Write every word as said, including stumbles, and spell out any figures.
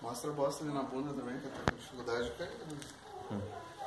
Mostra a bosta ali na bunda também, que tá com dificuldade de cair. Né? Hum.